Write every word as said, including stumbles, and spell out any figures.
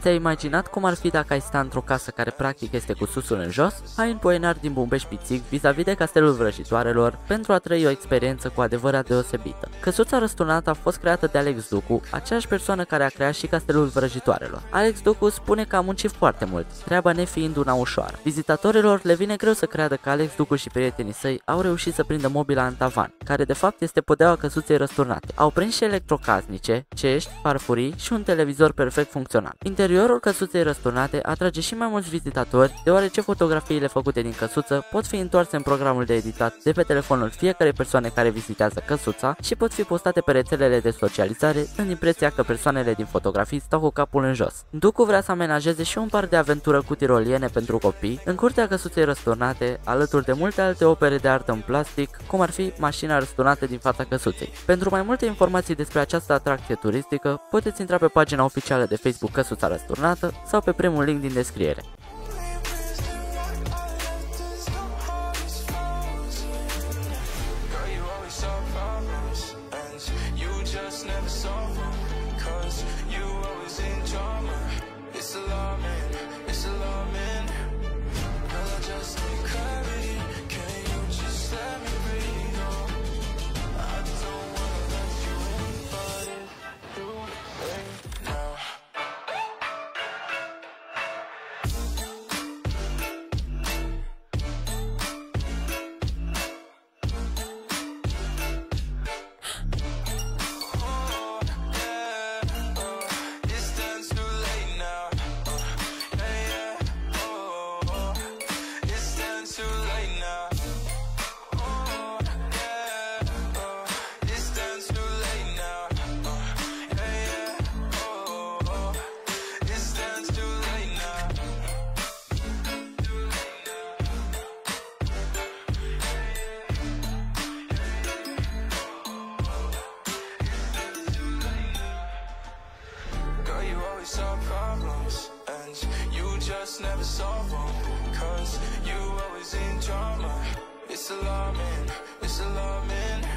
Ți-ai imaginat cum ar fi dacă ai sta într-o casă care practic este cu susul în jos? Hai în Poenar din Bumbești-Pițic vis-a-vis de Castelul Vrăjitoarelor pentru a trăi o experiență cu adevărat deosebită. Căsuța răsturnată a fost creată de Alex Ducu, aceeași persoană care a creat și Castelul Vrăjitoarelor. Alex Ducu spune că a muncit foarte mult, treaba nefiind una ușoară. Vizitatorilor le vine greu să creadă că Alex Ducu și prietenii săi au reușit să prindă mobila în tavan, care de fapt este podeaua căsuței răsturnate. Au prins și electrocasnice, cești, farfurii și un televizor perfect funcțional. Interiorul căsuței răsturnate atrage și mai mulți vizitatori, deoarece fotografiile făcute din căsuță pot fi întoarse în programul de editat de pe telefonul fiecarei persoane care vizitează căsuța și pot fi postate pe rețelele de socializare, dând impresia că persoanele din fotografii stau cu capul în jos. Ducu vrea să amenajeze și un parc de aventură cu tiroliene pentru copii în curtea căsuței răsturnate, alături de multe alte opere de artă în plastic, cum ar fi mașina răsturnată din fața căsuței. Pentru mai multe informații despre această atracție turistică, puteți intra pe pagina oficială de Facebook Căsuța Răsturnată sau pe primul link din descriere. Solve problems and you just never solve them, cause you always in drama. It's alarming, it's alarming.